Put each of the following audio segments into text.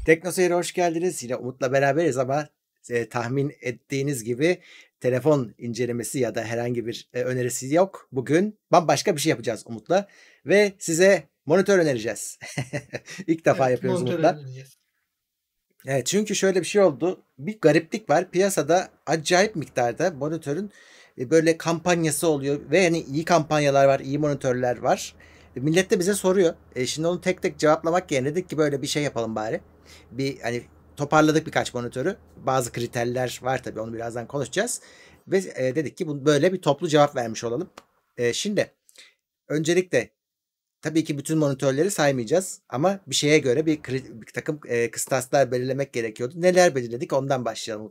Tekno Seyir'e hoş geldiniz. Yine Umut'la beraberiz ama tahmin ettiğiniz gibi telefon incelemesi ya da herhangi bir önerisi yok. Bugün bambaşka bir şey yapacağız Umut'la ve size monitör önereceğiz. İlk defa Evet, yapıyoruz monitör Umut'la. önereceğiz. Evet, çünkü şöyle bir şey oldu. Bir gariplik var. Piyasada acayip miktarda monitörün böyle kampanyası oluyor ve yani iyi kampanyalar var, iyi monitörler var. Millet de bize soruyor. Şimdi onu tek tek cevaplamak yerine dedik ki böyle bir şey yapalım bari. Bir hani toparladık birkaç monitörü. Bazı kriterler var tabii, onu birazdan konuşacağız. Ve dedik ki bu böyle bir toplu cevap vermiş olalım. Şimdi öncelikle tabii ki bütün monitörleri saymayacağız ama bir şeye göre bir takım kıstaslar belirlemek gerekiyordu. Neler belirledik, ondan başlayalım.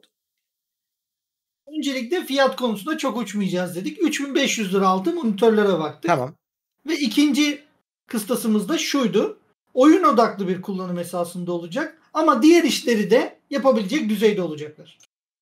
Öncelikle fiyat konusunda çok uçmayacağız dedik. 3500 lira altı monitörlere baktık. Tamam. Ve ikinci kıstasımız da şuydu. Oyun odaklı bir kullanım esasında olacak. Ama diğer işleri de yapabilecek düzeyde olacaklar.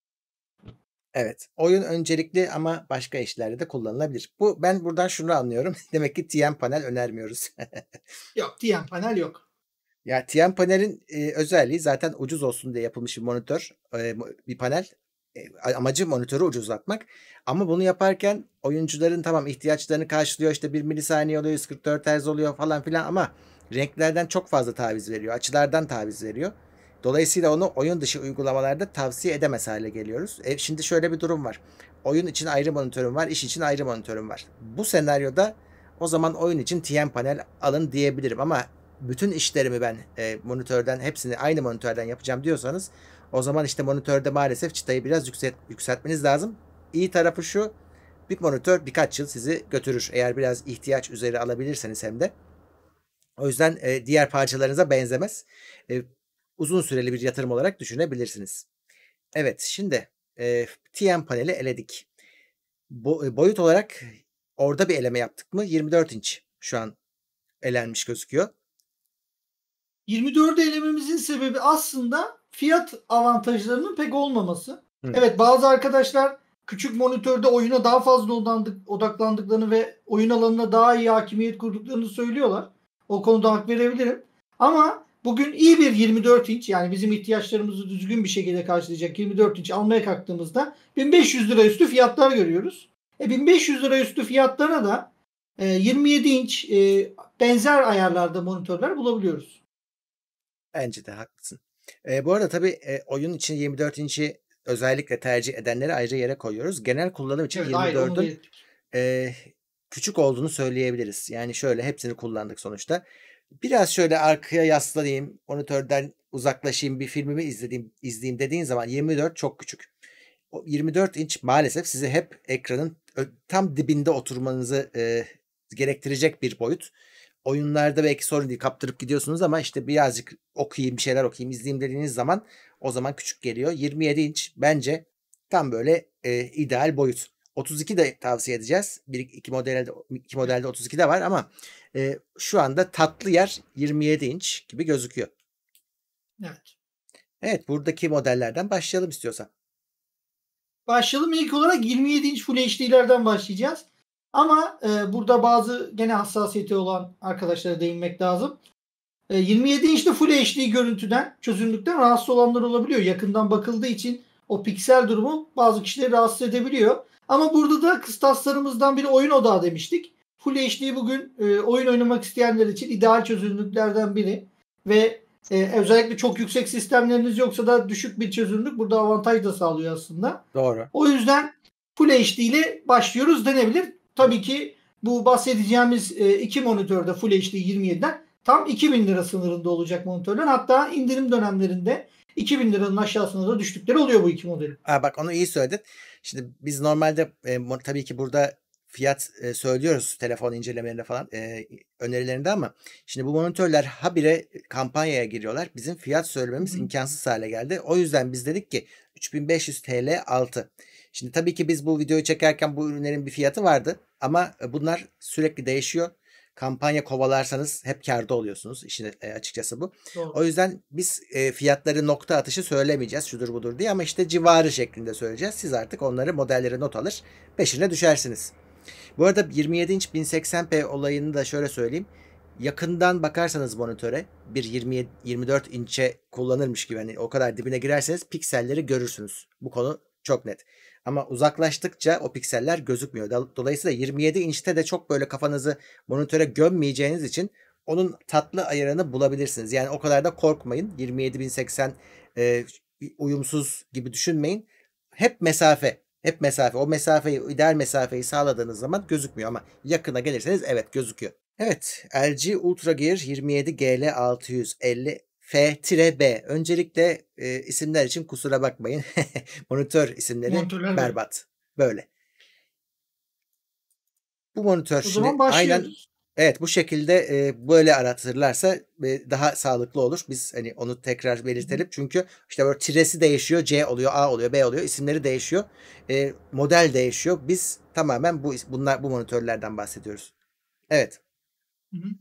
Evet. Oyun öncelikli ama başka işlerde de kullanılabilir. Ben buradan şunu anlıyorum. Demek ki TN panel önermiyoruz. Yok, TN panel yok. Ya TN panelin özelliği zaten ucuz olsun diye yapılmış bir monitör, bir panel. Amacı monitörü ucuzlatmak. Ama bunu yaparken oyuncuların tamam ihtiyaçlarını karşılıyor. İşte 1 milisaniye oluyor, 144 Hz oluyor falan filan ama renklerden çok fazla taviz veriyor. Açılardan taviz veriyor. Dolayısıyla onu oyun dışı uygulamalarda tavsiye edemez hale geliyoruz. Şimdi şöyle bir durum var. Oyun için ayrı monitörüm var, iş için ayrı monitörüm var. Bu senaryoda o zaman oyun için TN panel alın diyebilirim ama bütün işlerimi ben monitörden, hepsini aynı monitörden yapacağım diyorsanız o zaman işte monitörde maalesef çıtayı biraz yükseltmeniz lazım. İyi tarafı şu: bir monitör birkaç yıl sizi götürür. Eğer biraz ihtiyaç üzeri alabilirseniz hem de. O yüzden diğer parçalarınıza benzemez. Uzun süreli bir yatırım olarak düşünebilirsiniz. Evet, şimdi TN paneli eledik. Boyut olarak orada bir eleme yaptık mı? 24 inç şu an elenmiş gözüküyor. 24'ü elememizin sebebi aslında fiyat avantajlarının pek olmaması. Hı. Evet, bazı arkadaşlar küçük monitörde oyuna daha fazla odaklandıklarını ve oyun alanına daha iyi hakimiyet kurduklarını söylüyorlar. O konuda hak verebilirim. Ama bugün iyi bir 24 inç, yani bizim ihtiyaçlarımızı düzgün bir şekilde karşılayacak 24 inç almaya kalktığımızda 1500 lira üstü fiyatlar görüyoruz. 1500 lira üstü fiyatlara da 27 inç benzer ayarlarda monitörler bulabiliyoruz. Bence de haklısın. Bu arada tabii oyun için 24 inç'i özellikle tercih edenleri ayrı yere koyuyoruz. Genel kullanım için Evet, ayrı, onu 24'ün belirttik. küçük olduğunu söyleyebiliriz. Yani şöyle, hepsini kullandık sonuçta. Biraz şöyle arkaya yaslanayım, monitörden uzaklaşayım, bir filmimi izleyeyim dediğin zaman 24 çok küçük. O 24 inç maalesef size hep ekranın tam dibinde oturmanızı gerektirecek bir boyut. Oyunlarda belki sorun değil, kaptırıp gidiyorsunuz ama işte birazcık okuyayım, bir şeyler okuyayım, izleyeyim dediğiniz zaman o zaman küçük geliyor. 27 inç bence tam böyle ideal boyut. 32 de tavsiye edeceğiz. İki modelde 32 de var ama şu anda tatlı yer 27 inç gibi gözüküyor. Evet. Evet, buradaki modellerden başlayalım istiyorsan. Başlayalım. İlk olarak 27 inç Full HD'lerden başlayacağız. Ama burada bazı gene hassasiyeti olan arkadaşlara değinmek lazım. 27 inçte Full HD görüntüden, çözünürlükten rahatsız olanlar olabiliyor. Yakından bakıldığı için o piksel durumu bazı kişileri rahatsız edebiliyor. Ama burada da kıstaslarımızdan biri oyun odağı demiştik. Full HD bugün oyun oynamak isteyenler için ideal çözünürlüklerden biri. Ve özellikle çok yüksek sistemleriniz yoksa da düşük bir çözünürlük burada avantaj da sağlıyor aslında. Doğru. O yüzden Full HD ile başlıyoruz denebilir. Tabii ki bu bahsedeceğimiz iki monitörde Full HD 27'den tam 2000 lira sınırında olacak monitörler. Hatta indirim dönemlerinde 2000 liranın aşağısına da düştükleri oluyor bu iki modelin. Bak, onu iyi söyledin. Şimdi biz normalde tabii ki burada fiyat söylüyoruz telefon incelemelerinde falan, önerilerinde ama şimdi bu monitörler habire kampanyaya giriyorlar. Bizim fiyat söylememiz imkansız hale geldi. O yüzden biz dedik ki 3500 TL altı. Şimdi tabii ki biz bu videoyu çekerken bu ürünlerin bir fiyatı vardı ama bunlar sürekli değişiyor. Kampanya kovalarsanız hep kârda oluyorsunuz. İşin açıkçası bu. Doğru. O yüzden biz fiyatları nokta atışı söylemeyeceğiz, şudur budur diye, ama işte civarı şeklinde söyleyeceğiz. Siz artık onları, modelleri not alır, peşine düşersiniz. Bu arada 27 inç 1080p olayını da şöyle söyleyeyim. yakından bakarsanız monitöre bir 24 inçe kullanırmış gibi hani o kadar dibine girerseniz pikselleri görürsünüz. Bu konu çok net. Ama uzaklaştıkça o pikseller gözükmüyor. Dolayısıyla 27 inçte de çok böyle kafanızı monitöre gömmeyeceğiniz için onun tatlı ayarını bulabilirsiniz. Yani o kadar da korkmayın. 27.080 uyumsuz gibi düşünmeyin. Hep mesafe. Hep mesafe. O mesafeyi, ideal mesafeyi sağladığınız zaman gözükmüyor ama yakına gelirseniz evet gözüküyor. Evet, LG UltraGear 27 GL650 F-B. Öncelikle isimler için kusura bakmayın. Monitör isimleri Monitörler böyle. berbat. Böyle. Bu monitör O şimdi zaman aynen başlıyoruz. evet bu şekilde böyle aratırlarsa daha sağlıklı olur. Biz hani onu tekrar belirtelim. Çünkü işte böyle tiresi değişiyor. C oluyor, A oluyor, B oluyor. İsimleri değişiyor. Model değişiyor. Biz tamamen bu monitörlerden bahsediyoruz. Evet. Hı hı.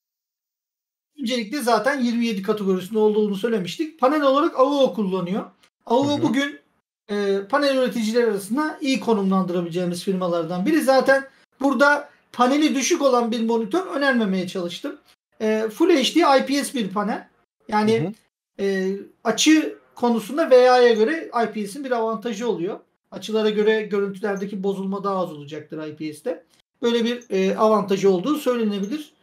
Öncelikle zaten 27 kategorisinde olduğunu söylemiştik. Panel olarak AUO kullanıyor. Hı AUO hı. bugün panel üreticileri arasında iyi konumlandırabileceğimiz firmalardan biri. Zaten burada paneli düşük olan bir monitör önermemeye çalıştım. Full HD IPS bir panel. Hı Yani hı. açı konusunda VA'ya göre IPS'in bir avantajı oluyor. Açılara göre görüntülerdeki bozulma daha az olacaktır IPS'te. Böyle bir avantajı olduğu söylenebilir.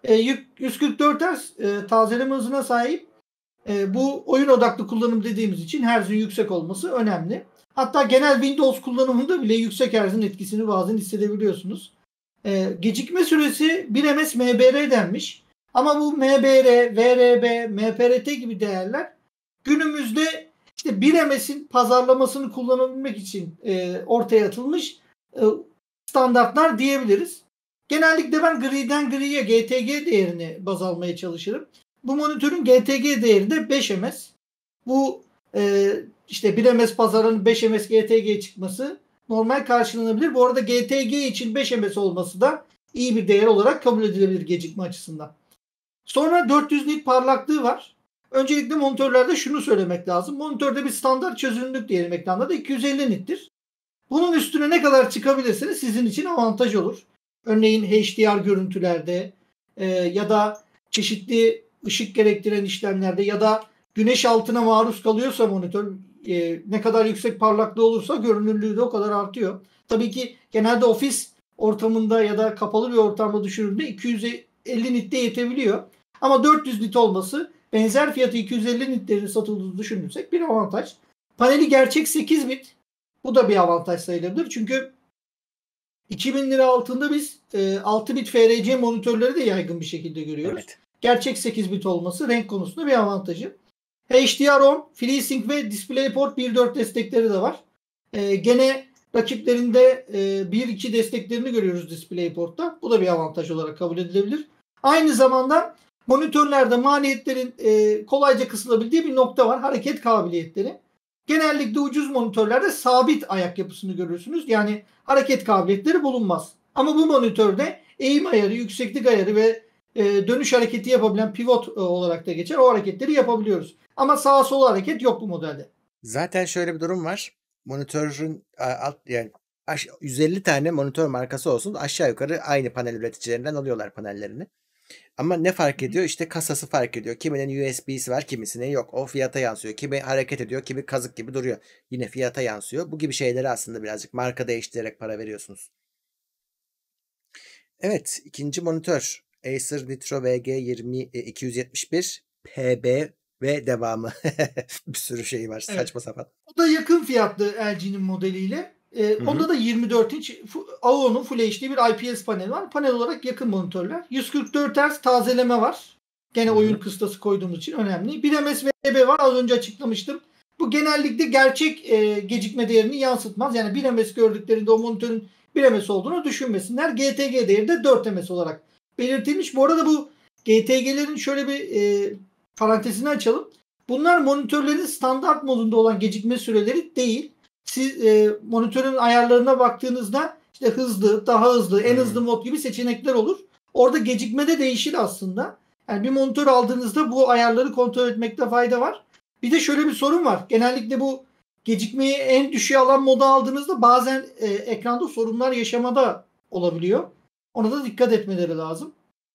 144 Hz tazeleme hızına sahip. Bu oyun odaklı kullanım dediğimiz için Hz'in yüksek olması önemli. Hatta genel Windows kullanımında bile yüksek Hz'in etkisini bazen hissedebiliyorsunuz. Gecikme süresi 1 ms MBR denmiş. Ama bu MBR, VRB, MPRT gibi değerler günümüzde işte 1 ms'in pazarlamasını kullanabilmek için ortaya atılmış standartlar diyebiliriz. Genellikle ben griden griye GTG değerini baz almaya çalışırım. Bu monitörün GTG değeri de 5 ms. Bu işte 1 ms pazarının 5 ms GTG çıkması normal karşılanabilir. Bu arada GTG için 5 ms olması da iyi bir değer olarak kabul edilebilir gecikme açısından. Sonra 400 nit parlaklığı var. Öncelikle monitörlerde şunu söylemek lazım. Monitörde bir standart çözünürlük diyelim ekranda da 250 nittir. Bunun üstüne ne kadar çıkabilirsiniz sizin için avantaj olur. Örneğin HDR görüntülerde ya da çeşitli ışık gerektiren işlemlerde ya da güneş altına maruz kalıyorsa monitör ne kadar yüksek parlaklığı olursa görünürlüğü de o kadar artıyor. Tabii ki genelde ofis ortamında ya da kapalı bir ortamda düşürüldüğünde 250 nitte yetebiliyor. Ama 400 nit olması benzer fiyatı 250 nitlerin satıldığını düşünürsek bir avantaj. Paneli gerçek 8 bit. Bu da bir avantaj sayılabilir. Çünkü 2000 lira altında biz 6 bit FRC monitörleri de yaygın bir şekilde görüyoruz. Evet. Gerçek 8 bit olması renk konusunda bir avantajı. HDR10, FreeSync ve DisplayPort 1.4 destekleri de var. Gene rakiplerinde 1.2 desteklerini görüyoruz DisplayPort'ta. Bu da bir avantaj olarak kabul edilebilir. Aynı zamanda monitörlerde maliyetlerin kolayca kısılabildiği bir nokta var. Hareket kabiliyetleri. Genellikle ucuz monitörlerde sabit ayak yapısını görürsünüz. Yani hareket kabiliyetleri bulunmaz. Ama bu monitörde eğim ayarı, yükseklik ayarı ve dönüş hareketi yapabilen pivot olarak da geçer. O hareketleri yapabiliyoruz. Ama sağa sola hareket yok bu modelde. Zaten şöyle bir durum var. Monitörün yani 150 tane monitör markası olsun aşağı yukarı aynı panel üreticilerinden alıyorlar panellerini. Ama ne fark ediyor? İşte kasası fark ediyor. Kiminin USB'si var, kimisinin yok. O fiyata yansıyor. Kimi hareket ediyor, kimi kazık gibi duruyor. Yine fiyata yansıyor. Bu gibi şeyleri aslında birazcık marka değiştirerek para veriyorsunuz. Evet, ikinci monitör. Acer Nitro VG 271 PB ve devamı. Bir sürü şey var. Evet. Saçma sapan. O da yakın fiyatlı LG'nin modeliyle. Onda da 24 inç AO'nun Full HD bir IPS paneli var. Panel olarak yakın monitörler. 144 Hz tazeleme var. Gene oyun kıstası koyduğumuz için önemli. 1 ms VB var. Az önce açıklamıştım. Bu genellikle gerçek gecikme değerini yansıtmaz. Yani 1 ms gördüklerinde o monitörün 1 ms olduğunu düşünmesinler. GTG değeri de 4 ms olarak belirtilmiş. Bu arada bu GTG'lerin şöyle bir parantezini açalım. Bunlar monitörlerin standart modunda olan gecikme süreleri değil. Siz monitörün ayarlarına baktığınızda işte hızlı, daha hızlı, en hızlı mod gibi seçenekler olur. Orada gecikmede değişir aslında. Yani bir monitör aldığınızda bu ayarları kontrol etmekte fayda var. Bir de şöyle bir sorun var. Genellikle bu gecikmeyi en düşüğe alan moda aldığınızda bazen ekranda sorunlar yaşamada olabiliyor. Ona da dikkat etmeleri lazım.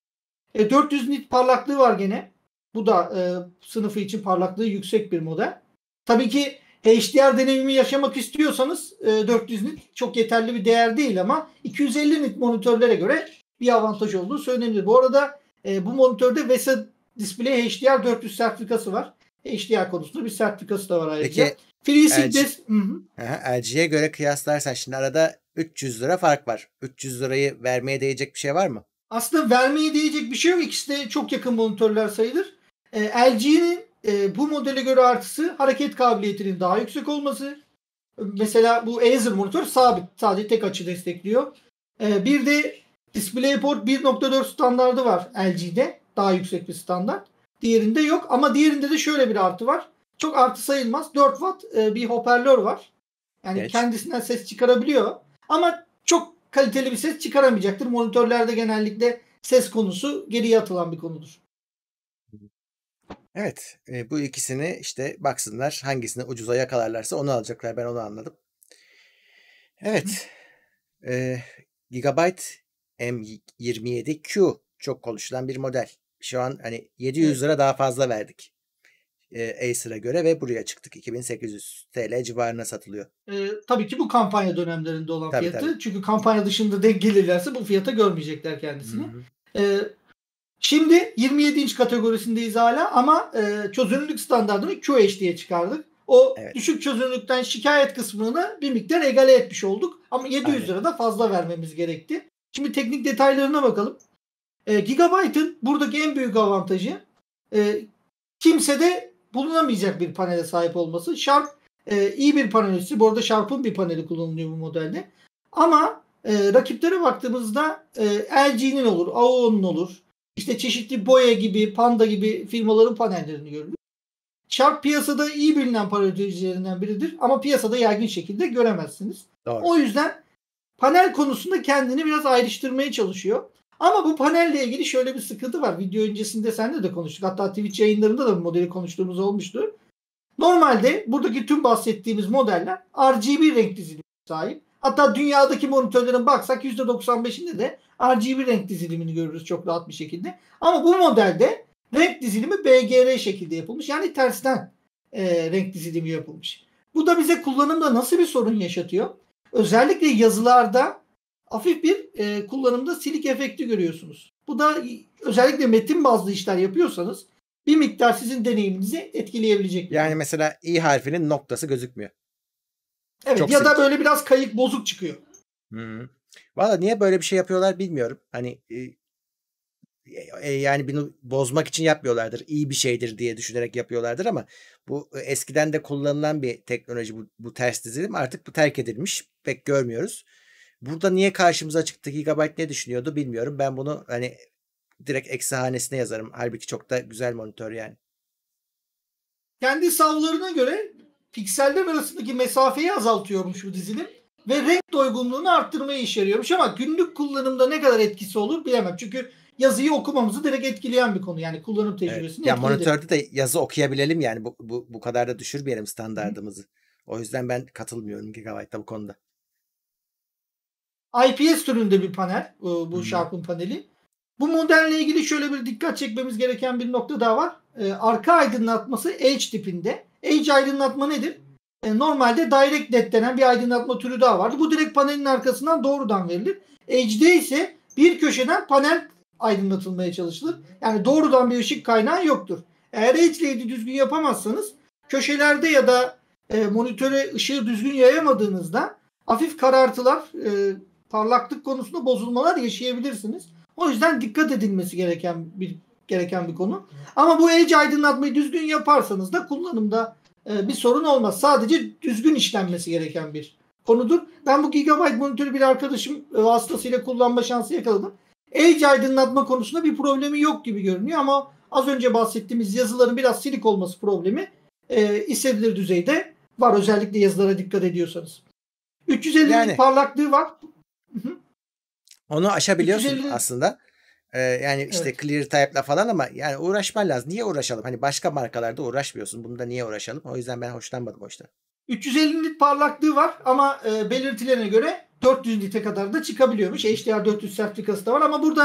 400 nit parlaklığı var gene. Bu da sınıfı için parlaklığı yüksek bir model. Tabii ki HDR deneyimi yaşamak istiyorsanız 400 nit çok yeterli bir değer değil ama 250 nit monitörlere göre bir avantaj olduğu söylenebilir. Bu arada bu monitörde VESA Display HDR 400 sertifikası var. HDR konusunda bir sertifikası da var ayrıca. Peki FreeSync LG'ye göre kıyaslarsan şimdi arada 300 lira fark var. 300 lirayı vermeye değecek bir şey var mı? Aslında vermeye değecek bir şey yok. İkisi de çok yakın monitörler sayılır. LG'nin bu modele göre artısı hareket kabiliyetinin daha yüksek olması. Mesela bu Acer monitör sabit. Sadece tek açı destekliyor. Bir de DisplayPort 1.4 standardı var LG'de. Daha yüksek bir standart. Diğerinde yok ama diğerinde de şöyle bir artı var. Çok artı sayılmaz. 4 watt bir hoparlör var. Yani kendisinden ses çıkarabiliyor. Ama çok kaliteli bir ses çıkaramayacaktır. Monitörlerde genellikle ses konusu geriye atılan bir konudur. Evet. Bu ikisini işte baksınlar hangisini ucuza yakalarlarsa onu alacaklar. Ben onu anladım. Evet. Gigabyte M27Q çok konuşulan bir model. Şu an hani 700 lira daha fazla verdik. Acer'a göre ve buraya çıktık. 2800 TL civarına satılıyor. Tabii ki bu kampanya dönemlerinde olan Tabii, fiyatı. tabii. Çünkü kampanya dışında denk gelirlerse bu fiyata görmeyecekler kendisini. Şimdi 27 inç kategorisindeyiz hala ama çözünürlük standartını QHD'ye çıkardık. O düşük çözünürlükten şikayet kısmını bir miktar egale etmiş olduk. Ama 700 lira da fazla vermemiz gerekti. Şimdi teknik detaylarına bakalım. Gigabyte'ın buradaki en büyük avantajı kimsede bulunamayacak bir panele sahip olması. Sharp iyi bir panelisti. Bu arada Sharp'ın bir paneli kullanılıyor bu modelde. Ama rakiplere baktığımızda LG'nin olur, AO'nun olur. İşte çeşitli Boya gibi, Panda gibi firmaların panellerini görürüz. Sharp piyasada iyi bilinen panel üreticilerinden biridir ama piyasada yaygın şekilde göremezsiniz. Doğru. O yüzden panel konusunda kendini biraz ayrıştırmaya çalışıyor. Ama bu panelle ilgili şöyle bir sıkıntı var. Video öncesinde seninle de konuştuk. Hatta Twitch yayınlarında da bu modeli konuştuğumuz olmuştu. Normalde buradaki tüm bahsettiğimiz modeller RGB renk dizilimine sahip. Hatta dünyadaki monitörlerin baksak %95'inde de RGB renk dizilimini görürüz çok rahat bir şekilde. Ama bu modelde renk dizilimi BGR şekilde yapılmış. Yani tersten renk dizilimi yapılmış. Bu da bize kullanımda nasıl bir sorun yaşatıyor? Özellikle yazılarda hafif bir kullanımda silik efekti görüyorsunuz. Bu da özellikle metin bazlı işler yapıyorsanız bir miktar sizin deneyiminizi etkileyebilecek. Yani mesela i harfinin noktası gözükmüyor. Evet çok ya silik. da böyle biraz kayık bozuk çıkıyor. Valla niye böyle bir şey yapıyorlar bilmiyorum. Hani yani bunu bozmak için yapmıyorlardır. İyi bir şeydir diye düşünerek yapıyorlardır ama bu eskiden de kullanılan bir teknoloji bu ters dizilim. Artık bu terk edilmiş. Pek görmüyoruz. Burada niye karşımıza çıktı? Gigabyte ne düşünüyordu bilmiyorum. Ben bunu hani direkt eksi hanesine yazarım. Halbuki çok da güzel monitör yani. Kendi savlarına göre pikseller arasındaki mesafeyi azaltıyormuş bu dizilim ve renk doygunluğunu arttırmaya işe yarıyormuş ama günlük kullanımda ne kadar etkisi olur bilemem. Çünkü yazıyı okumamızı direkt etkileyen bir konu. Yani kullanım tecrübesini ya etkiledi. monitörde de yazı okuyabilelim yani bu kadar da düşürmeyelim standardımızı. O yüzden ben katılmıyorum Gigabyte'da bu konuda. IPS türünde bir panel bu Sharp'ın paneli. Bu modelle ilgili şöyle bir dikkat çekmemiz gereken bir nokta daha var. Arka aydınlatması Edge tipinde. Edge aydınlatma nedir? Normalde Direct LED denen bir aydınlatma türü daha vardı. Bu direkt panelin arkasından doğrudan verilir. Edge'de ise bir köşeden panel aydınlatılmaya çalışılır. Yani doğrudan bir ışık kaynağı yoktur. Eğer Edge LED'i düzgün yapamazsanız köşelerde ya da monitöre ışığı düzgün yayamadığınızda hafif karartılar, parlaklık konusunda bozulmalar yaşayabilirsiniz. O yüzden dikkat edilmesi gereken bir konu. Ama bu Edge aydınlatmayı düzgün yaparsanız da kullanımda bir sorun olmaz. Sadece düzgün işlenmesi gereken bir konudur. Ben bu Gigabyte monitörü bir arkadaşım vasıtasıyla kullanma şansı yakaladım. Edge aydınlatma konusunda bir problemi yok gibi görünüyor ama az önce bahsettiğimiz yazıların biraz silik olması problemi hissedilir düzeyde var. Özellikle yazılara dikkat ediyorsanız. 350'lik parlaklığı var. Onu aşabiliyorsun aslında. Yani işte Clear Type'la falan ama yani uğraşman lazım. Niye uğraşalım? Hani başka markalarda uğraşmıyorsun. Bunda niye uğraşalım? O yüzden ben hoşlanmadım o yüzden. 350 nit parlaklığı var ama belirtilerine göre 400 nite kadar da çıkabiliyormuş. HDR 400 sertifikası da var ama burada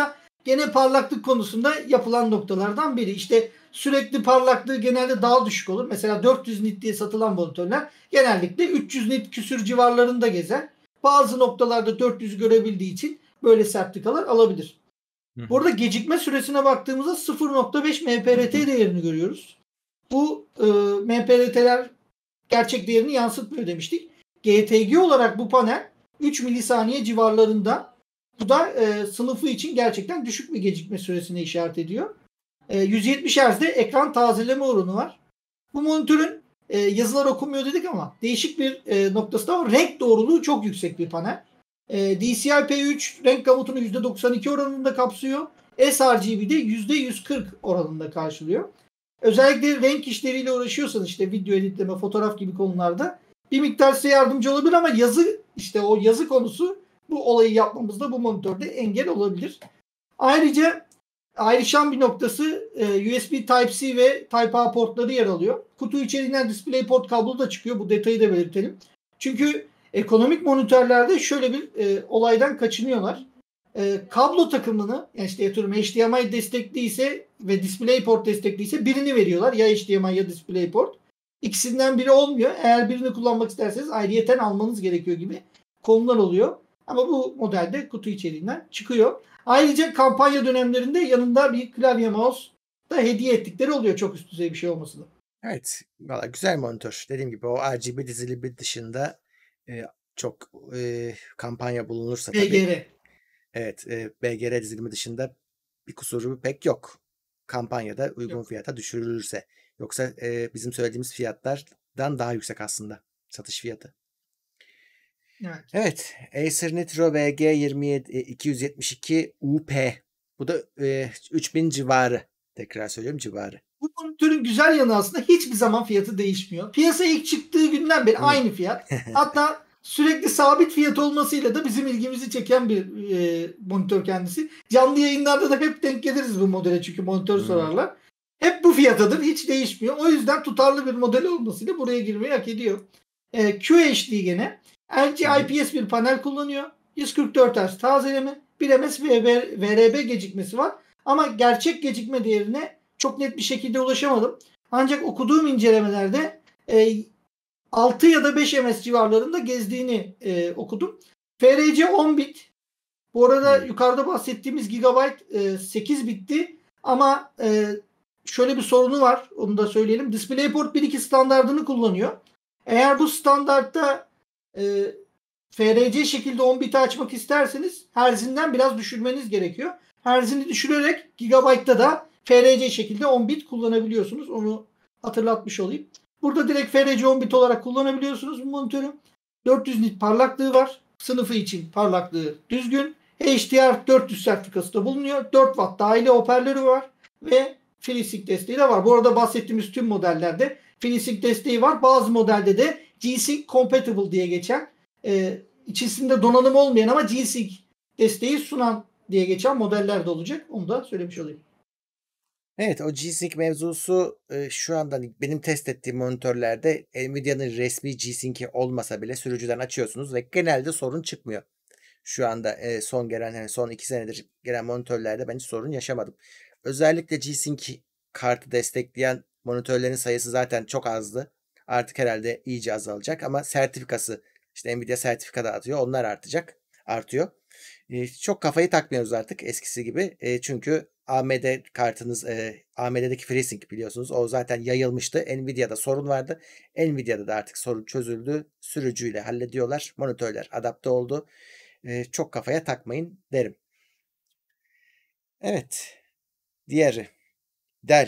gene parlaklık konusunda yapılan noktalardan biri. İşte sürekli parlaklığı genelde daha düşük olur. Mesela 400 nit diye satılan monitörler genellikle 300 nit küsür civarlarında gezer. Bazı noktalarda 400 görebildiği için böyle sertifikalar alabilir. Burada gecikme süresine baktığımızda 0.5 MPRT değerini görüyoruz. Bu MPRT'ler gerçek değerini yansıtmıyor demiştik. GTG olarak bu panel 3 milisaniye civarlarında. Bu da sınıfı için gerçekten düşük bir gecikme süresine işaret ediyor. 170 Hz'de ekran tazeleme oranı var. Bu monitörün yazılar okunmuyor dedik ama değişik bir noktası da var. Renk doğruluğu çok yüksek bir panel. DCI-P3 renk gamutunu %92 oranında kapsıyor. sRGB'de %140 oranında karşılıyor. Özellikle renk işleriyle uğraşıyorsanız işte video editleme, fotoğraf gibi konularda bir miktar size yardımcı olabilir ama o yazı konusu bu olayı yapmamızda bu monitörde engel olabilir. Ayrıca ayrışan bir noktası USB Type-C ve Type-A portları yer alıyor. Kutu içerisinden DisplayPort kablo da çıkıyor. Bu detayı da belirtelim. Çünkü ekonomik monitörlerde şöyle bir olaydan kaçınıyorlar. Kablo takımını yani işte HDMI destekliyse ve DisplayPort destekliyse birini veriyorlar. Ya HDMI ya DisplayPort. İkisinden biri olmuyor. Eğer birini kullanmak isterseniz ayrıyeten almanız gerekiyor gibi konular oluyor. Ama bu modelde kutu içeriğinden çıkıyor. Ayrıca kampanya dönemlerinde yanında bir klavye mouse da hediye ettikleri oluyor. Çok üst düzey bir şey olması da. Evet. Valla güzel monitör. Dediğim gibi o RGB dizili dışında çok kampanya bulunursa tabii. BGR. Evet. BGR dizilimi dışında bir kusuru pek yok. Kampanyada uygun fiyata düşürülürse. Yoksa bizim söylediğimiz fiyatlardan daha yüksek aslında satış fiyatı. Evet. Acer Nitro VG272 UP. Bu da 3000 civarı. Tekrar söylüyorum civarı. Bu monitörün güzel yanı aslında hiçbir zaman fiyatı değişmiyor. Piyasaya ilk çıktığı günden beri aynı fiyat. Hatta sürekli sabit fiyat olmasıyla da bizim ilgimizi çeken bir monitör kendisi. Canlı yayınlarda da hep denk geliriz bu modele çünkü monitör sorarlar. Hep bu fiyatadır. Hiç değişmiyor. O yüzden tutarlı bir model olmasıyla buraya girmeyi hak ediyor. QHD gene. LG IPS bir panel kullanıyor. 144 Hz tazeleme. 1 ms VRB gecikmesi var. Ama gerçek gecikme değerine çok net bir şekilde ulaşamadım. Ancak okuduğum incelemelerde 6 ya da 5 ms civarlarında gezdiğini okudum. FRC 10 bit. Bu arada yukarıda bahsettiğimiz Gigabyte 8 bitti. Ama şöyle bir sorunu var. Onu da söyleyelim. DisplayPort 1.2 standardını kullanıyor. Eğer bu standartta FRC şekilde 10 biti açmak isterseniz herzinden biraz düşürmeniz gerekiyor. Herzini düşürerek Gigabyte'da da FRC şekilde 10 bit kullanabiliyorsunuz. Onu hatırlatmış olayım. Burada direkt FRC 10 bit olarak kullanabiliyorsunuz bu monitörü. 400 nit parlaklığı var. Sınıfı için parlaklığı düzgün. HDR 400 sertifikası da bulunuyor. 4 Watt dahili hoparlörü var. Ve FreeSync desteği de var. Bu arada bahsettiğimiz tüm modellerde FreeSync desteği var. Bazı modelde de G-Sync Compatible diye geçen içerisinde donanım olmayan ama G-Sync desteği sunan diye geçen modeller de olacak. Onu da söylemiş olayım. Evet, o G-Sync mevzusu şu anda benim test ettiğim monitörlerde Nvidia'nın resmi G-Sync'i olmasa bile sürücüden açıyorsunuz ve genelde sorun çıkmıyor. Şu anda son 2 senedir gelen monitörlerde ben hiç sorun yaşamadım. Özellikle G-Sync kartı destekleyen monitörlerin sayısı zaten çok azdı. Artık herhalde iyice azalacak ama sertifikası işte Nvidia sertifika dağıtıyor. Onlar artıyor. Çok kafayı takmıyoruz artık eskisi gibi. Çünkü AMD kartınız AMD'deki FreeSync biliyorsunuz. O zaten yayılmıştı. Nvidia'da sorun vardı. Nvidia'da da artık sorun çözüldü. Sürücüyle hallediyorlar. Monitörler adapte oldu. Çok kafaya takmayın derim. Evet. Diğeri. Dell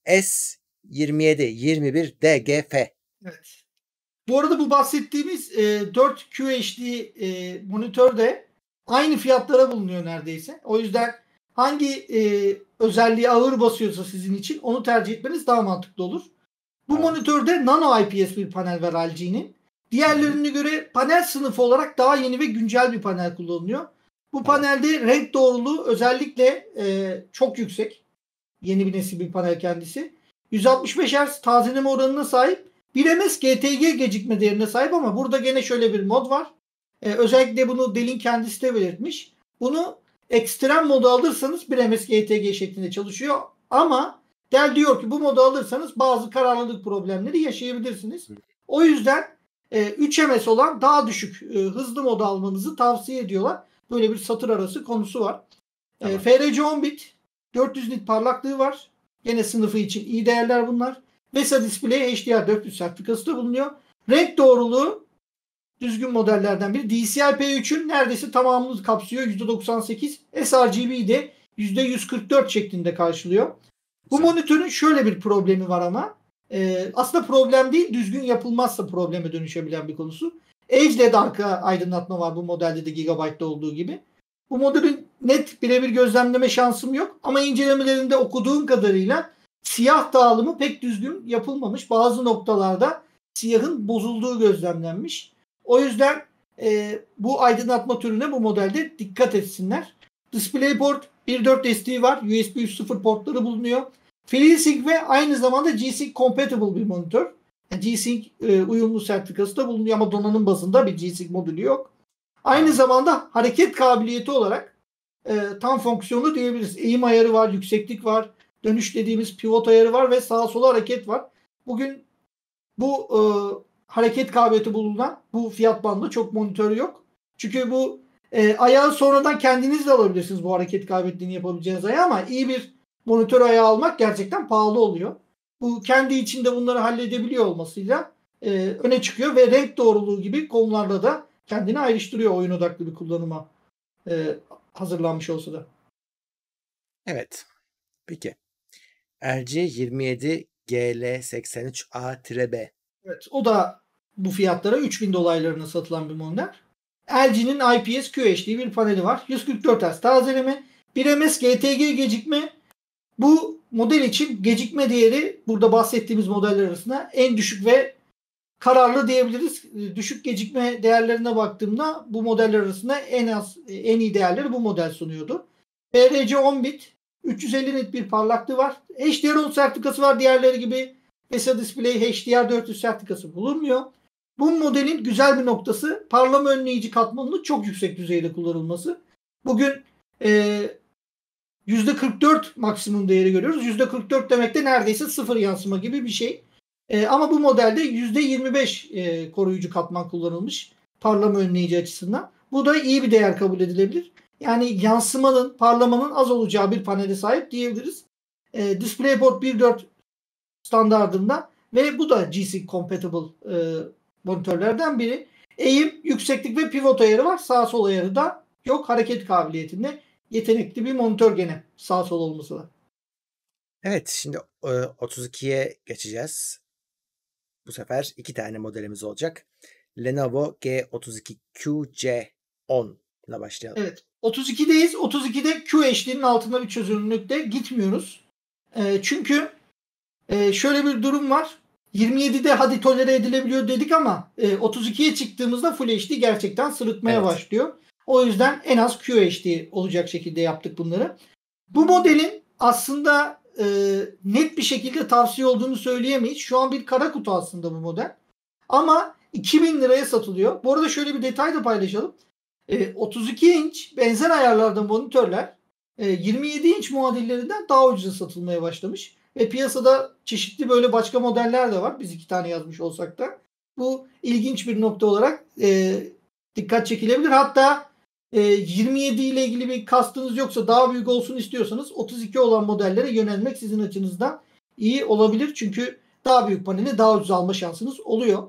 S2721 DGF. Evet. Bu arada bu bahsettiğimiz 4 QHD monitör de aynı fiyatlara bulunuyor neredeyse. O yüzden hangi özelliği ağır basıyorsa sizin için onu tercih etmeniz daha mantıklı olur. Bu monitörde Nano IPS bir panel var LG'nin. Diğerlerine göre panel sınıfı olarak daha yeni ve güncel bir panel kullanılıyor. Bu panelde renk doğruluğu özellikle çok yüksek. Yeni bir nesil bir panel kendisi. 165 Hz tazeleme oranına sahip. 1 ms GTG gecikme değerine sahip ama burada gene şöyle bir mod var. Özellikle bunu Dell'in kendisi de belirtmiş. Bunu ekstrem modu alırsanız 1ms GTG şeklinde çalışıyor. Ama Dell diyor ki bu modu alırsanız bazı kararlılık problemleri yaşayabilirsiniz. O yüzden 3ms olan daha düşük hızlı modu almanızı tavsiye ediyorlar. Böyle bir satır arası konusu var. Tamam. FRC 10 bit 400 nit parlaklığı var. Gene sınıfı için iyi değerler bunlar. VESA Display HDR400 sertifikası da bulunuyor. Renk doğruluğu düzgün modellerden biri. DCI-P3'ün neredeyse tamamını kapsıyor. %98. sRGB de %144 şeklinde karşılıyor. Bu monitörün şöyle bir problemi var ama aslında problem değil, düzgün yapılmazsa probleme dönüşebilen bir konusu. Edge LED arka aydınlatma var bu modelde de Gigabyte'da olduğu gibi. Bu modelin net birebir gözlemleme şansım yok ama incelemelerinde okuduğum kadarıyla siyah dağılımı pek düzgün yapılmamış. Bazı noktalarda siyahın bozulduğu gözlemlenmiş. O yüzden bu aydınlatma türüne bu modelde dikkat etsinler. DisplayPort 1.4 SD var. USB 3.0 portları bulunuyor. FreeSync ve aynı zamanda G-Sync compatible bir monitör. Yani G-Sync uyumlu sertifikası da bulunuyor ama donanım bazında bir G-Sync modülü yok. Aynı zamanda hareket kabiliyeti olarak tam fonksiyonlu diyebiliriz. Eğim ayarı var, yükseklik var, dönüş dediğimiz pivot ayarı var ve sağa sola hareket var. Bugün bu hareket kabiliyeti bulunan bu fiyat bandında çok monitör yok. Çünkü bu ayağı sonradan kendiniz de alabilirsiniz bu hareket kabiliyetini yapabileceğiniz ayağı ama iyi bir monitör ayağı almak gerçekten pahalı oluyor. Bu kendi içinde bunları halledebiliyor olmasıyla öne çıkıyor ve renk doğruluğu gibi konularda da kendini ayrıştırıyor oyun odaklı bir kullanıma hazırlanmış olsa da. Evet. Peki. RG27 GL83A-B. Evet, o da bu fiyatlara 3000 dolaylarına satılan bir model. LG'nin IPS QHD bir paneli var. 144 Hz tazeleme. 1ms GTG gecikme. Bu model için gecikme değeri burada bahsettiğimiz modeller arasında en düşük ve kararlı diyebiliriz. Düşük gecikme değerlerine baktığımda bu modeller arasında en iyi değerleri bu model sunuyordu. FRC 10 bit 350 nit bir parlaklığı var. HDR10 sertifikası var. Diğerleri gibi VESA Display HDR400 sertifikası bulunmuyor. Bu modelin güzel bir noktası parlama önleyici katmanının çok yüksek düzeyde kullanılması. Bugün %44 maksimum değeri görüyoruz. %44 demek de neredeyse sıfır yansıma gibi bir şey. Ama bu modelde %25 koruyucu katman kullanılmış parlama önleyici açısından. Bu da iyi bir değer kabul edilebilir. Yani yansımanın, parlamanın az olacağı bir panele sahip diyebiliriz. DisplayPort 1.4 standardında ve bu da G-Sync compatible monitörlerden biri. Eğim, yükseklik ve pivot ayarı var. Sağ sol ayarı da yok. Hareket kabiliyetinde yetenekli bir monitör gene sağ sol olması da. Evet, şimdi 32'ye geçeceğiz. Bu sefer 2 tane modelimiz olacak. Lenovo G32QC10 ile başlayalım. Evet. 32'deyiz. 32'de QHD'nin altında bir çözünürlükte gitmiyoruz. Çünkü şöyle bir durum var. 27'de hadi tolere edilebiliyor dedik ama 32'ye çıktığımızda Full HD gerçekten sırıtmaya başlıyor. O yüzden en az QHD olacak şekilde yaptık bunları. Bu modelin aslında net bir şekilde tavsiye olduğunu söyleyemeyiz. Şu an bir kara kutu aslında bu model. Ama 2000 liraya satılıyor. Bu arada şöyle bir detay da paylaşalım. 32 inç benzer ayarlarda monitörler 27 inç muadillerinden daha ucuza satılmaya başlamış. Ve piyasada çeşitli böyle başka modeller de var. Biz 2 tane yazmış olsak da. Bu ilginç bir nokta olarak dikkat çekilebilir. Hatta 27 ile ilgili bir kastınız yoksa daha büyük olsun istiyorsanız 32 olan modellere yönelmek sizin açınızdan iyi olabilir. Çünkü daha büyük paneli daha ucuz alma şansınız oluyor.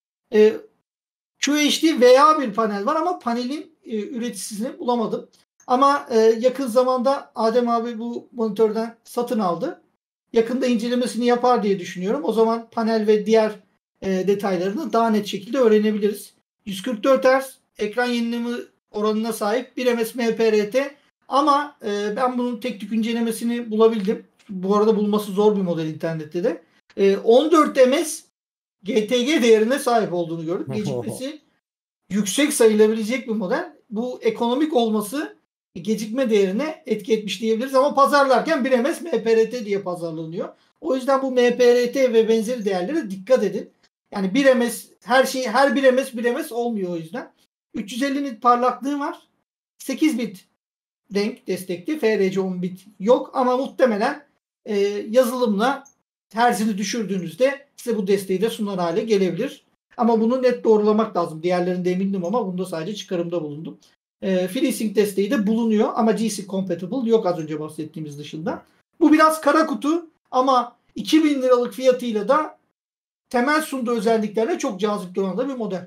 QHD veya bir panel var ama panelin üreticisini bulamadım. Ama yakın zamanda Adem abi bu monitörden satın aldı. Yakında incelemesini yapar diye düşünüyorum. O zaman panel ve diğer detaylarını daha net şekilde öğrenebiliriz. 144 Hz ekran yenileme oranına sahip 1ms MPRT ama ben bunun tek tük incelemesini bulabildim. Bu arada bulması zor bir model internette de. 14 ms GTG değerine sahip olduğunu gördük. Gecikmesi yüksek sayılabilecek bir model. Bu ekonomik olması gecikme değerine etki etmiş diyebiliriz ama pazarlarken 1ms MPRT diye pazarlanıyor. O yüzden bu MPRT ve benzeri değerlere dikkat edin. Yani 1ms her 1ms olmuyor o yüzden. 350 nit parlaklığı var. 8 bit renk destekli. FRC 10 bit yok ama muhtemelen yazılımla tersini düşürdüğünüzde size bu desteği de sunar hale gelebilir. Ama bunu net doğrulamak lazım. Diğerlerinde emindim ama bunda sadece çıkarımda bulundum. FreeSync desteği de bulunuyor ama G-Sync compatible yok az önce bahsettiğimiz dışında. Bu biraz kara kutu ama 2000 liralık fiyatıyla da temel sunduğu özelliklerle çok cazip duran da bir model.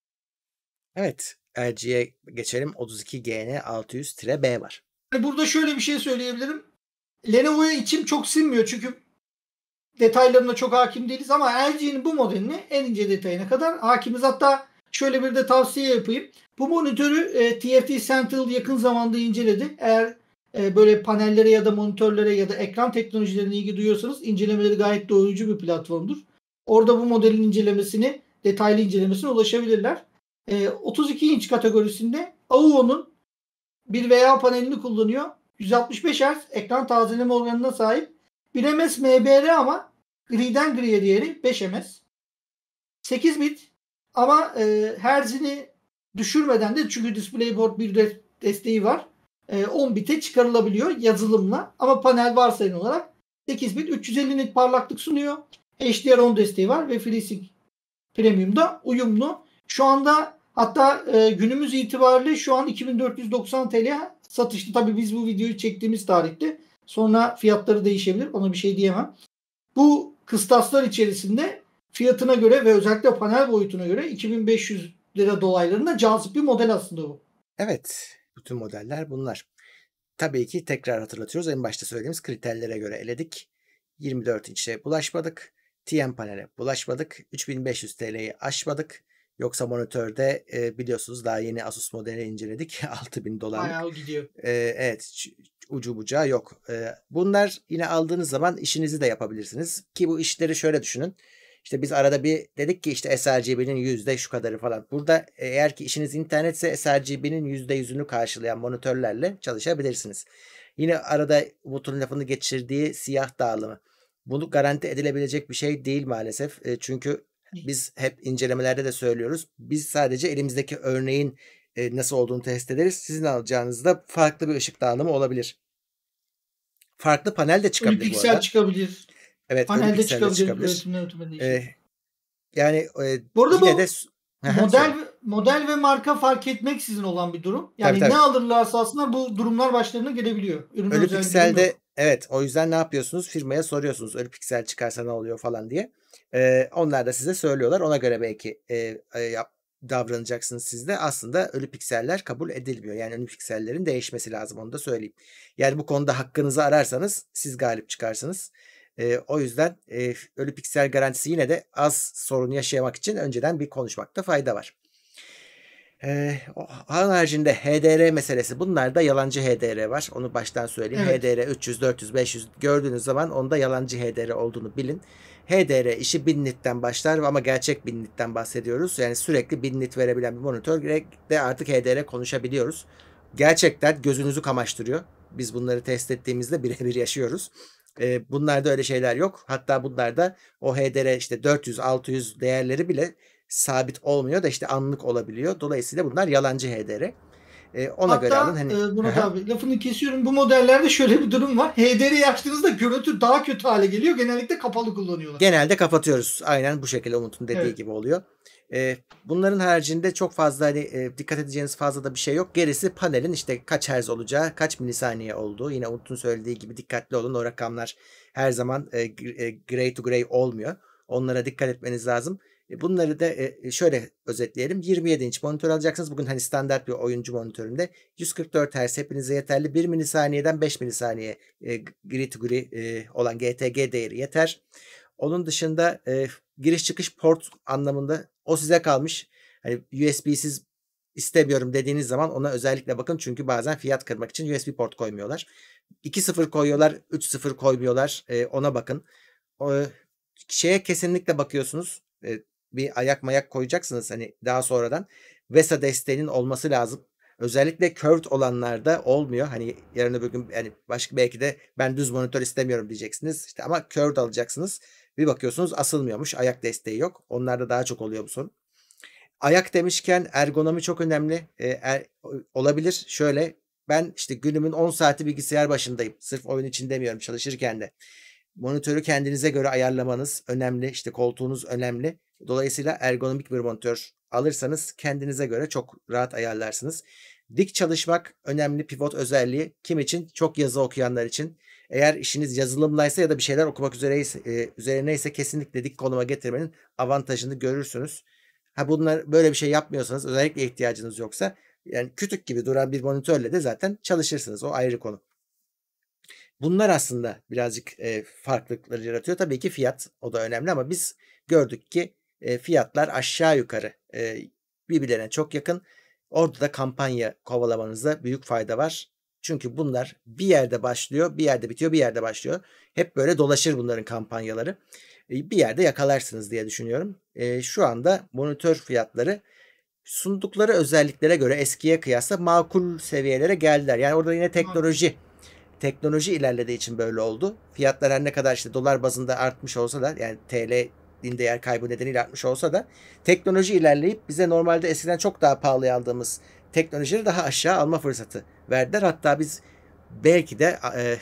Evet. LG'ye geçelim. 32GN600-B var. Burada şöyle bir şey söyleyebilirim. Lenovo'ya içim çok sinmiyor çünkü detaylarına çok hakim değiliz ama LG'nin bu modelini en ince detayına kadar hakimiz. Hatta şöyle bir de tavsiye yapayım. Bu monitörü TFT Central yakın zamanda inceledi. Eğer böyle panellere ya da monitörlere ya da ekran teknolojilerine ilgi duyuyorsanız incelemeleri gayet doyurucu bir platformdur. Orada bu modelin incelemesini, detaylı incelemesine ulaşabilirler. 32 inç kategorisinde AUO'nun bir VA panelini kullanıyor. 165 Hz ekran tazeleme oranına sahip. 1 ms MBR ama griden griye değeri 5 ms. 8 bit ama Hz'ini düşürmeden de çünkü DisplayPort bir desteği var. 10 bite çıkarılabiliyor yazılımla ama panel varsayın olarak 8 bit 350 nit parlaklık sunuyor. HDR10 desteği var ve FreeSync Premium'da uyumlu. Şu anda hatta günümüz itibariyle şu an 2490 TL satışlı. Tabii biz bu videoyu çektiğimiz tarihte. Sonra fiyatları değişebilir. Ona bir şey diyemem. Bu kıstaslar içerisinde fiyatına göre ve özellikle panel boyutuna göre 2500 lira dolaylarında cazip bir model aslında bu. Evet. Bütün modeller bunlar. Tabii ki tekrar hatırlatıyoruz. En başta söylediğimiz kriterlere göre eledik. 24 inçe bulaşmadık. TN panele bulaşmadık. 3500 TL'yi aşmadık. Yoksa monitörde biliyorsunuz daha yeni Asus modeli inceledik. 6000 dolarlık. Bayağı gidiyor. Evet. Ucu bucağı yok. Bunlar yine aldığınız zaman işinizi de yapabilirsiniz. Ki bu işleri şöyle düşünün. İşte biz arada bir dedik ki işte sRGB'nin yüzde şu kadarı falan. Burada eğer ki işiniz internetse sRGB'nin %100'ünü karşılayan monitörlerle çalışabilirsiniz. Yine arada Umut'un lafını geçirdiği siyah dağılımı. Bunu garanti edilebilecek bir şey değil maalesef. Çünkü biz hep incelemelerde de söylüyoruz. Biz sadece elimizdeki örneğin nasıl olduğunu test ederiz. Sizin alacağınızda farklı bir ışık dağılımı olabilir. Farklı panel de çıkabilir Ölü bu piksel arada. çıkabilir. Evet, Panelde ölü piksel de çıkabilir. çıkabilir. Yani Bu arada yine bu de model ve marka fark etmeksizin olan bir durum. Yani tabii. ne alırlarsa aslında bu durumlar başlarına gelebiliyor. Ürün Ölü özel pikselde evet, o yüzden ne yapıyorsunuz? Firmaya soruyorsunuz ölü piksel çıkarsa ne oluyor falan diye. Onlar da size söylüyorlar. Ona göre belki davranacaksınız siz de. Aslında ölü pikseller kabul edilmiyor. Yani ölü piksellerin değişmesi lazım, onu da söyleyeyim. Yani bu konuda hakkınızı ararsanız siz galip çıkarsınız. O yüzden ölü piksel garantisi yine de az sorun yaşamak için önceden bir konuşmakta fayda var. Onun haricinde HDR meselesi. Bunlarda yalancı HDR var. Onu baştan söyleyeyim. Evet. HDR 300, 400, 500 gördüğünüz zaman onda yalancı HDR olduğunu bilin. HDR işi 1000 nitten başlar ama gerçek 1000 nitten bahsediyoruz. Yani sürekli 1000 nit verebilen bir monitör de artık HDR konuşabiliyoruz. Gerçekten gözünüzü kamaştırıyor. Biz bunları test ettiğimizde birebir yaşıyoruz. Bunlarda öyle şeyler yok. Hatta bunlarda o HDR işte 400, 600 değerleri bile sabit olmuyor da işte anlık olabiliyor. Dolayısıyla bunlar yalancı HDR. Ona Hatta, göre alın. Hani Murat abi lafını kesiyorum. Bu modellerde şöyle bir durum var. HDR'yi açtığınızda görüntü daha kötü hale geliyor. Genellikle kapalı kullanıyorlar. Genelde kapatıyoruz. Aynen bu şekilde Umut'un dediği gibi oluyor. Bunların haricinde çok fazla hani dikkat edeceğiniz fazla da bir şey yok. Gerisi panelin işte kaç hertz olacağı, kaç milisaniye olduğu. Yine Umut'un söylediği gibi dikkatli olun. O rakamlar her zaman gray to gray olmuyor. Onlara dikkat etmeniz lazım. Bunları da şöyle özetleyelim. 27 inç monitör alacaksınız. Bugün hani standart bir oyuncu monitöründe 144 Hz hepinize yeterli. 1 milisaniyeden 5 milisaniye grid to grid olan GTG değeri yeter. Onun dışında giriş çıkış port anlamında o size kalmış. Hani USB'siz istemiyorum dediğiniz zaman ona özellikle bakın. Çünkü bazen fiyat kırmak için USB port koymuyorlar. 2.0 koyuyorlar, 3.0 koymuyorlar. Ona bakın. Şeye kesinlikle bakıyorsunuz. Bir ayak mayak koyacaksınız hani daha sonradan. VESA desteğinin olması lazım. Özellikle curved olanlarda olmuyor. Hani yarın öbür gün yani başka belki de ben düz monitör istemiyorum diyeceksiniz. İşte ama curved alacaksınız. Bir bakıyorsunuz asılmıyormuş. Ayak desteği yok. Onlarda daha çok oluyor bu sorun. Ayak demişken ergonomi çok önemli. Olabilir. Şöyle ben işte günümün 10 saati bilgisayar başındayım. Sırf oyun için demiyorum, çalışırken de. Monitörü kendinize göre ayarlamanız önemli. İşte koltuğunuz önemli. Dolayısıyla ergonomik bir monitör alırsanız kendinize göre çok rahat ayarlarsınız. Dik çalışmak önemli pivot özelliği. Kim için? Çok yazı okuyanlar için. Eğer işiniz yazılımlaysa ya da bir şeyler okumak üzerineyse kesinlikle dik konuma getirmenin avantajını görürsünüz. Ha, bunlar böyle bir şey yapmıyorsanız, özellikle ihtiyacınız yoksa, yani kütük gibi duran bir monitörle de zaten çalışırsınız. O ayrı konu. Bunlar aslında birazcık farklılıkları yaratıyor. Tabii ki fiyat, o da önemli, ama biz gördük ki fiyatlar aşağı yukarı birbirlerine çok yakın. Orada da kampanya kovalamanızda büyük fayda var. Çünkü bunlar bir yerde başlıyor, bir yerde bitiyor, bir yerde başlıyor. Hep böyle dolaşır bunların kampanyaları. Bir yerde yakalarsınız diye düşünüyorum. Şu anda monitör fiyatları sundukları özelliklere göre eskiye kıyasla makul seviyelere geldiler. Yani orada yine teknoloji ilerlediği için böyle oldu. Fiyatlar her ne kadar işte dolar bazında artmış olsa da, yani TL'nin değer kaybı nedeniyle artmış olsa da, teknoloji ilerleyip bize normalde eskiden çok daha pahalıya aldığımız teknolojileri daha aşağı alma fırsatı verdiler. Hatta biz belki de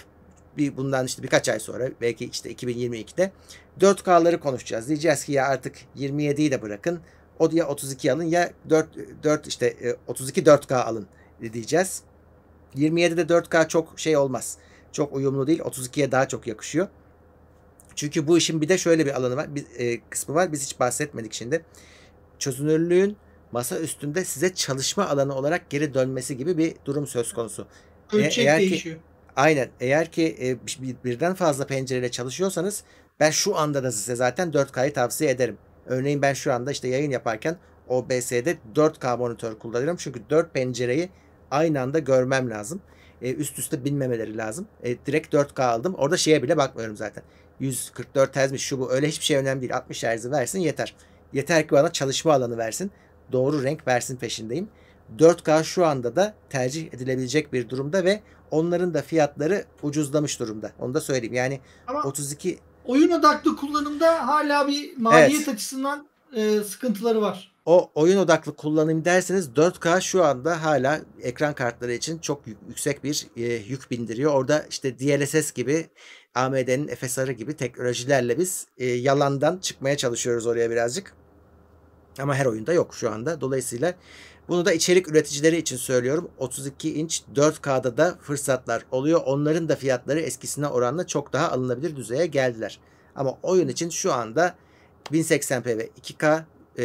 bundan işte birkaç ay sonra, belki işte 2022'de 4K'ları konuşacağız. Diyeceğiz ki ya artık 27'yi de bırakın. O ya 32 alın ya 4 işte 32 4K alın diyeceğiz. 27'de 4K çok şey olmaz. Çok uyumlu değil. 32'ye daha çok yakışıyor. Çünkü bu işin bir de şöyle bir alanı var. Kısmı var. Biz hiç bahsetmedik şimdi. Çözünürlüğün masa üstünde size çalışma alanı olarak geri dönmesi gibi bir durum söz konusu. Ölçek Eğer ki değişiyor. aynen, eğer ki birden fazla pencereyle çalışıyorsanız, ben şu anda da size zaten 4K'yı tavsiye ederim. Örneğin ben şu anda işte yayın yaparken OBS'de 4K monitör kullanıyorum. Çünkü 4 pencereyi aynı anda görmem lazım. Üst üste binmemeleri lazım. Direkt 4K aldım. Orada şeye bile bakmıyorum zaten. 144 Hz'miş şu bu, öyle hiçbir şey önemli değil. 60 Hz'i versin yeter. Yeter ki bana çalışma alanı versin. Doğru renk versin peşindeyim. 4K şu anda da tercih edilebilecek bir durumda ve onların da fiyatları ucuzlamış durumda. Onu da söyleyeyim. Yani Ama 32, oyun odaklı kullanımda hala bir maliyet evet, açısından sıkıntıları var. o oyun odaklı kullanayım derseniz 4K şu anda hala ekran kartları için çok yüksek bir yük bindiriyor. Orada işte DLSS gibi, AMD'nin FSR'ı gibi teknolojilerle biz yalandan çıkmaya çalışıyoruz oraya birazcık. Ama her oyunda yok şu anda. Dolayısıyla bunu da içerik üreticileri için söylüyorum. 32 inç 4K'da da fırsatlar oluyor. Onların da fiyatları eskisine oranla çok daha alınabilir düzeye geldiler. Ama oyun için şu anda 1080p ve 2K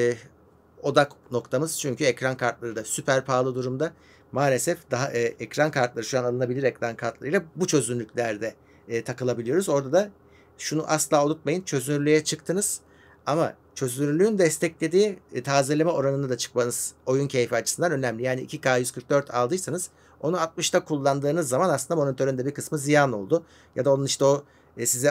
odak noktamız. Çünkü ekran kartları da süper pahalı durumda. Maalesef daha ekran kartları, şu an alınabilir ekran kartlarıyla bu çözünürlüklerde takılabiliyoruz. Orada da şunu asla unutmayın. Çözünürlüğe çıktınız ama çözünürlüğün desteklediği tazeleme oranını da çıkmanız oyun keyfi açısından önemli. Yani 2K 144 aldıysanız onu 60'ta kullandığınız zaman aslında monitörün de bir kısmı ziyan oldu. Ya da onun işte o size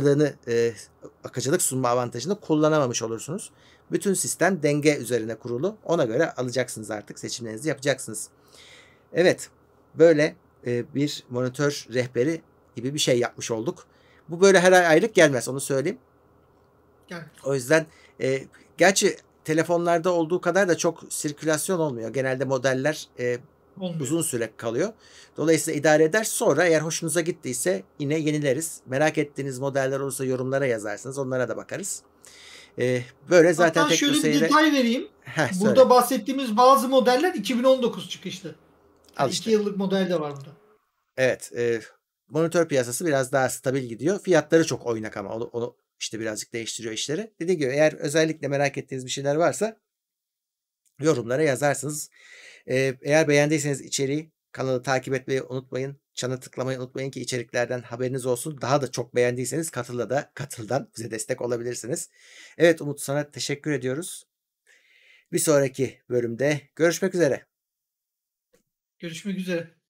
akıcılık sunma avantajını kullanamamış olursunuz. Bütün sistem denge üzerine kurulu. Ona göre alacaksınız, artık seçimlerinizi yapacaksınız. Evet, böyle bir monitör rehberi gibi bir şey yapmış olduk. Bu böyle her ay aylık gelmez, onu söyleyeyim. Yani O yüzden gerçi telefonlarda olduğu kadar da çok sirkülasyon olmuyor. Genelde modeller olmuyor. uzun süre kalıyor. Dolayısıyla idare eder. Sonra eğer hoşunuza gittiyse yine yenileriz. Merak ettiğiniz modeller olursa yorumlara yazarsınız. Onlara da bakarız. Böyle zaten Hatta şöyle bir TeknoSeyir'e detay vereyim. söyle. Burada bahsettiğimiz bazı modeller 2019 çıkışlı. Al Yani 2 işte. yıllık model de var burada. Evet. Monitör piyasası biraz daha stabil gidiyor. Fiyatları çok oynak ama onu işte birazcık değiştiriyor işleri. Dediğim gibi, eğer özellikle merak ettiğiniz bir şeyler varsa yorumlara yazarsınız. Eğer beğendiyseniz içeriği, kanalı takip etmeyi unutmayın. Çana tıklamayı unutmayın ki içeriklerden haberiniz olsun. Daha da çok beğendiyseniz Katıl'dan bize destek olabilirsiniz. Evet Umut, sana teşekkür ediyoruz. Bir sonraki bölümde görüşmek üzere. Görüşmek üzere.